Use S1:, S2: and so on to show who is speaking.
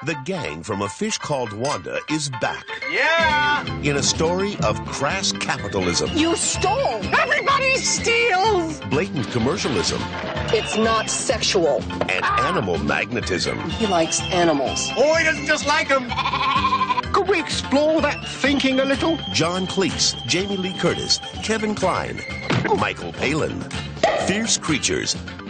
S1: The gang from A Fish Called Wanda is back.
S2: Yeah!
S1: In a story of crass capitalism.
S3: You stole!
S2: Everybody steals!
S1: Blatant commercialism.
S3: It's not sexual.
S1: And animal magnetism.
S3: He likes animals.
S2: Oh, he doesn't just like them.
S4: Could we explore that thinking a little?
S1: John Cleese, Jamie Lee Curtis, Kevin Kline, Michael Palin. Fierce creatures